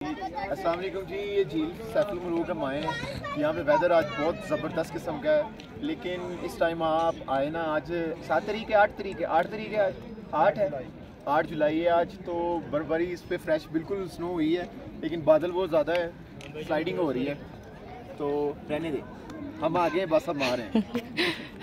अस्सलाम वालेकुम जी। ये झील सैफुल मुलूक हम आए हैं। यहाँ पे वेदर आज बहुत ज़बरदस्त किस्म का है, लेकिन इस टाइम आप आए ना, आज 7 तारीख है, 8 तारीख है, 8 तारीख है, आज 8 है, 8 जुलाई है आज। तो बर्फबारी इस पर फ्रेश बिल्कुल स्नो हुई है, लेकिन बादल बहुत ज़्यादा है, स्लाइडिंग हो रही है। तो रहने दे, हम आगे बस हम आ रहे हैं।